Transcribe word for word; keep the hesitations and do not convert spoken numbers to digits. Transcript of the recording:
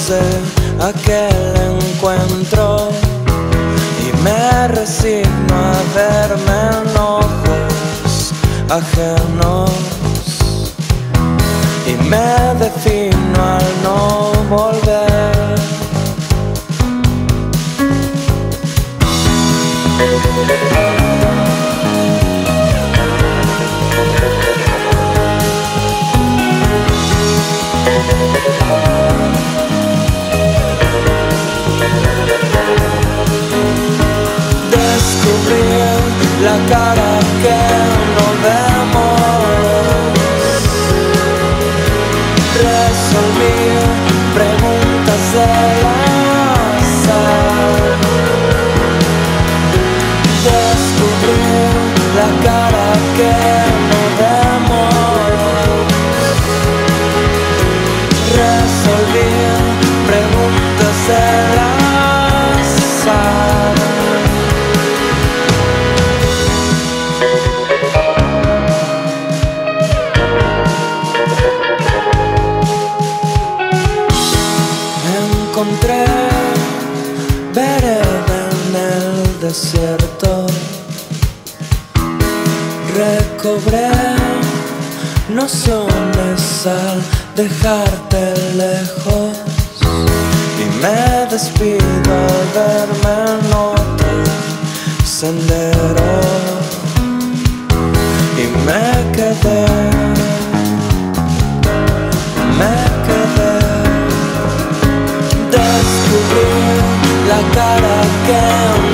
de aquel encuentro y me resigno a verme en ojos ajenos y me defino al no volver. Descubrir la cara que no vemos, resolver preguntas del azar, descubrir la cara que no vemos, resolver preguntas del azar. Encontré vereda en el desierto, recobré nociones al dejarte lejos y me despido al verme en otro sendero y me quedé, me quedé. Descubrir la cara que